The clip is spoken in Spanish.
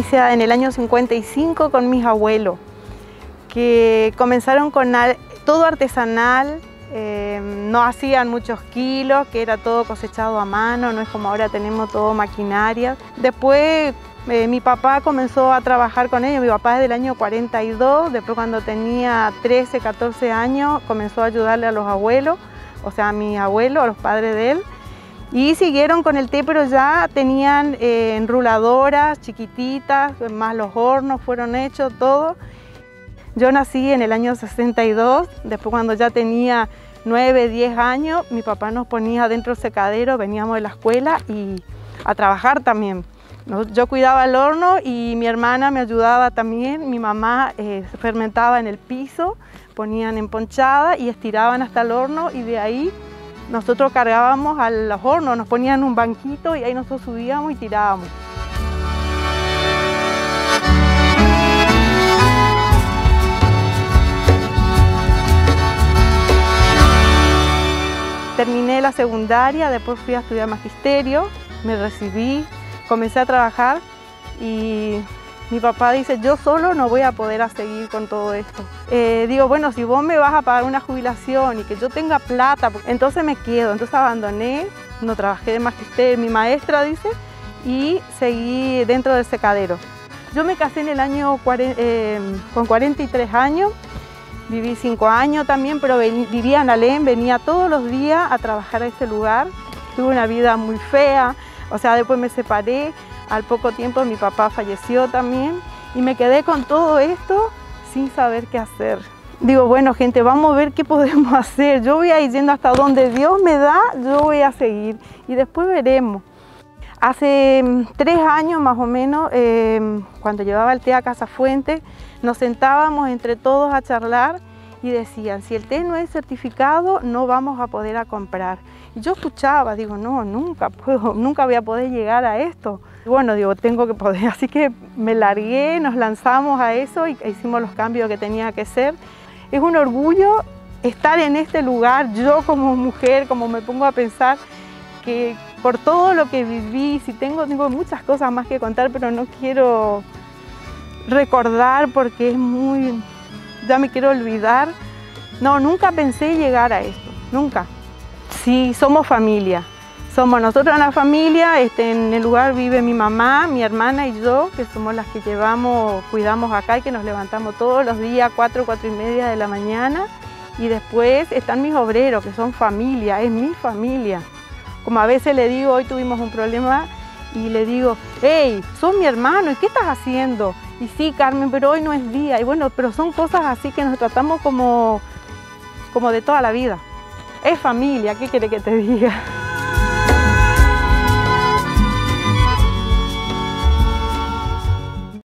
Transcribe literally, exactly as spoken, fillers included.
inicia en el año cincuenta y cinco con mis abuelos, que comenzaron con todo artesanal, eh, no hacían muchos kilos, que era todo cosechado a mano, no es como ahora tenemos todo maquinaria. Después eh, mi papá comenzó a trabajar con ellos, mi papá es del año cuarenta y dos, después cuando tenía trece, catorce años comenzó a ayudarle a los abuelos, o sea a mis abuelos, a los padres de él. Y siguieron con el té, pero ya tenían eh, enruladoras chiquititas, más los hornos fueron hechos, todo. Yo nací en el año sesenta y dos, después cuando ya tenía nueve, diez años, mi papá nos ponía dentro del secadero, veníamos de la escuela y a trabajar también. Yo cuidaba el horno y mi hermana me ayudaba también, mi mamá eh, fermentaba en el piso, ponían en ponchada y estiraban hasta el horno y de ahí nosotros cargábamos a los hornos, nos ponían un banquito y ahí nosotros subíamos y tirábamos. Terminé la secundaria, después fui a estudiar magisterio, me recibí, comencé a trabajar y mi papá dice, yo solo no voy a poder seguir con todo esto. Eh, digo, bueno, si vos me vas a pagar una jubilación y que yo tenga plata, entonces me quedo. Entonces abandoné, no trabajé de magisterio, mi maestra dice, y seguí dentro del secadero. Yo me casé en el año eh, con cuarenta y tres años, viví cinco años también, pero vivía en Alem, venía todos los días a trabajar a ese lugar. Tuve una vida muy fea, o sea, después me separé. Al poco tiempo mi papá falleció también y me quedé con todo esto sin saber qué hacer. Digo, bueno gente, vamos a ver qué podemos hacer. Yo voy a ir yendo hasta donde Dios me da, yo voy a seguir y después veremos. Hace tres años más o menos, eh, cuando llevaba el té a Casa Fuente, nos sentábamos entre todos a charlar y decían, si el té no es certificado, no vamos a poder a comprar. Y yo escuchaba, digo, no, nunca puedo, nunca voy a poder llegar a esto. Y bueno, digo, tengo que poder, así que me largué, nos lanzamos a eso y hicimos los cambios que tenía que hacer. Es un orgullo estar en este lugar, yo como mujer, como me pongo a pensar, que por todo lo que viví, si tengo, tengo muchas cosas más que contar, pero no quiero recordar porque es muy, ya me quiero olvidar. No, nunca pensé llegar a esto, nunca. Sí, somos familia, somos nosotros una familia, este, en el lugar vive mi mamá, mi hermana y yo, que somos las que llevamos, cuidamos acá y que nos levantamos todos los días, cuatro, cuatro y media de la mañana. Y después están mis obreros, que son familia, es mi familia. Como a veces le digo, hoy tuvimos un problema y le digo, hey, sos mi hermano, ¿y qué estás haciendo? Y sí, Carmen, pero hoy no es día. Y bueno, pero son cosas así que nos tratamos como, como de toda la vida. Es familia, ¿qué quiere que te diga?